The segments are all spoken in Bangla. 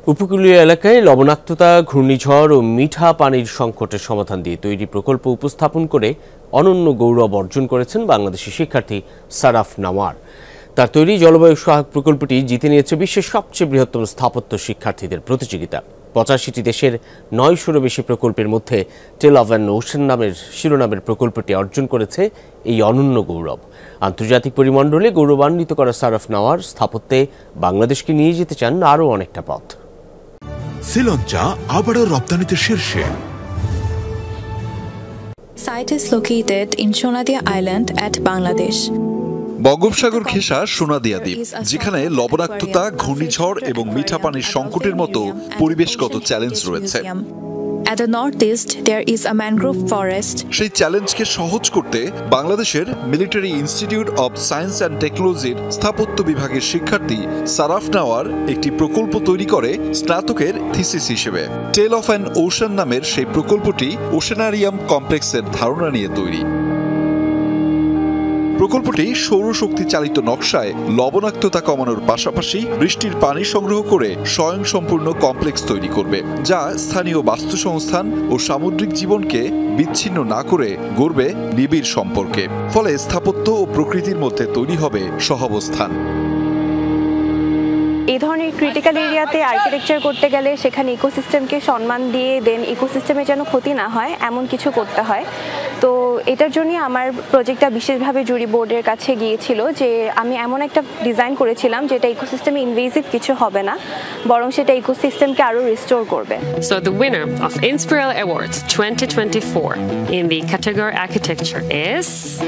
উপকূলীয় এলাকায় লবণাক্ততা, ঘূর্ণিঝড় ও মিঠা পানির সংকটের সমাধান দিয়ে তৈরি প্রকল্প উপস্থাপন করে অনন্য গৌরব অর্জন করেছেন বাংলাদেশি শিক্ষার্থী সারাফ নাওয়ার। তার তৈরি জলবায়ু সহায়ক প্রকল্পটি জিতে নিয়েছে বিশ্বের সবচেয়ে বৃহত্তম স্থাপত্য শিক্ষার্থীদের প্রতিযোগিতা। 85টি দেশের 900-রও বেশি প্রকল্পের মধ্যে টেল অফ অ্যান ওশেন নামের শিরোনামের প্রকল্পটি অর্জন করেছে এই অনন্য গৌরব। আন্তর্জাতিক পরিমণ্ডলে গৌরবান্বিত করা সারাফ নাওয়ার স্থাপত্যে বাংলাদেশকে নিয়ে যেতে চান আরও অনেকটা পথ। শ্রীলঙ্কা আবারও রপ্তানিতে শীর্ষে। Site is located in Sonadia Island at Bangladesh. বঙ্গোপসাগর ঘেঁষা সোনাদিয়া দ্বীপ, যেখানে লবণাক্ততা, ঘূর্ণিঝড় এবং মিঠা পানির সংকটের মতো পরিবেশগত চ্যালেঞ্জ রয়েছে। At the northeast there is a mangrove forest. সেই চ্যালেঞ্জকে সহজ করতে বাংলাদেশের military institute of science and টেকনোলজির স্থাপত্য বিভাগের শিক্ষার্থী সারাফ নাওয়ার একটি প্রকল্প তৈরি করে স্নাতকের থিসিস হিসেবে। টেল অফ অ্যান ওশেন নামের সেই প্রকল্পটি ওশেনারিয়াম কমপ্লেক্সের ধারণা নিয়ে তৈরি। প্রকল্পটি সৌরশক্তি চালিত নকশায় লবণাক্ততা কমানোর পাশাপাশি বৃষ্টির পানি সংগ্রহ করে স্বয়ংসম্পূর্ণ কমপ্লেক্স তৈরি করবে, যা স্থানীয় বাস্তুসংস্থান ও সামুদ্রিক জীবনকে বিচ্ছিন্ন না করে গড়বে নিবিড় সম্পর্কে। ফলে স্থাপত্য ও প্রকৃতির মধ্যে তৈরি হবে সহাবস্থান। এই ধরনের ক্রিটিক্যাল এরিয়াতে আর্কিটেকচার করতে গেলে সেখানে ইকোসিস্টেমকে সম্মান দিয়ে দেন ইকোসিস্টেমে যেন ক্ষতি না হয় এমন কিছু করতে হয়। তো এটার জন্যই আমার প্রজেক্টটা বিশেষভাবে জুরি বোর্ডের কাছে গিয়েছিল যে আমি এমন একটা ডিজাইন করেছিলাম যেটা ইকোসিস্টেমে ইনভেসিভ কিছু হবে না, বরং সেটা ইকোসিস্টেমকে আরও রিস্টোর করবে। So the winner of Inspiral Awards 2024 in the category Architecture is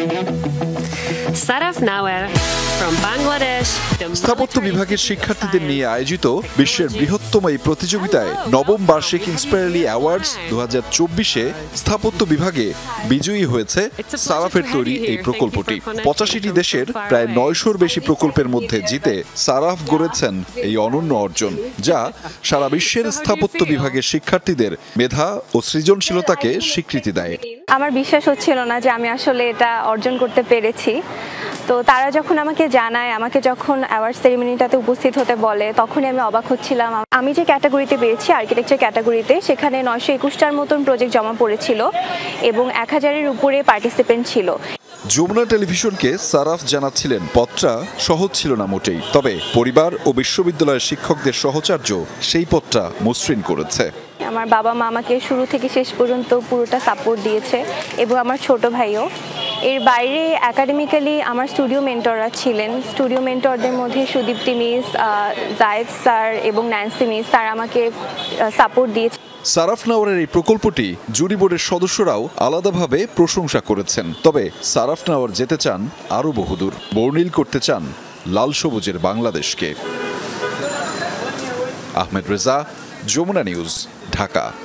Saraf Nawar from Bangladesh. স্থাপত্য বিভাগের শিক্ষার্থীদের নিয়ে আয়োজিত বিশ্বের বৃহত্তম এই প্রতিযোগিতায় নবম বার্ষিক ইন্সপায়ারলি অ্যাওয়ার্ডস 2024-এ স্থাপত্য বিভাগে বিজয়ী হয়েছে সারাফের তৈরি এই প্রকল্পটি। 85টি দেশের প্রায় 900-র বেশি প্রকল্পের মধ্যে জিতে সারাফ গড়েছেন এই অনন্য অর্জন, যা সারা বিশ্বের স্থাপত্য বিভাগের শিক্ষার্থীদের মেধা ও সৃজনশীলতাকে স্বীকৃতি দেয়। আমার বিশ্বাস হচ্ছিল না যে আমি আসলে এটা অর্জন করতে পেরেছি। তো তারা যখন আমাকে জানায়, আমাকে যখন অ্যাওয়ার্ড সেরিমনিটাতে উপস্থিত হতে বলে, তখনই আমি অবাক হচ্ছিলাম। আমি যে ক্যাটাগরিতে পেয়েছি, আর্কিটেকচার ক্যাটাগরিতে, সেখানে 921টার মতন প্রজেক্ট জমা পড়েছিল এবং 1000-এর উপরে পার্টিসিপেন্ট ছিল। যমুনা টেলিভিশনকে সারাফ জানাচ্ছিলেন পথটা সহজ ছিল না মোটেই, তবে পরিবার ও বিশ্ববিদ্যালয়ের শিক্ষকদের সহচর্য সেই পথটা মসৃণ করেছে। আমার বাবা মা আমাকে শুরু থেকে শেষ পর্যন্ত পুরোটা সাপোর্ট দিয়েছে এবং আমার ছোট ভাইও। এর বাইরে একাডেমিক্যালি আমার স্টুডিও মেন্টররা ছিলেন। স্টুডিও মেন্টরদের মধ্যে সুদীপ্তি মিস, জায়েদ স্যার এবং ন্যান্সি মিস, তারা আমাকে সাপোর্ট দিয়েছে। সারাফ নাওয়ারের এই প্রকল্পটি জুরি বোর্ডের সদস্যরাও আলাদাভাবে প্রশংসা করেছেন। তবে সারাফ নাওয়ার যেতে চান আরও বহুদূর, বর্ণিল করতে চান লাল সবুজের বাংলাদেশকে। আহমেদ রেজা, যমুনা নিউজ, ঢাকা।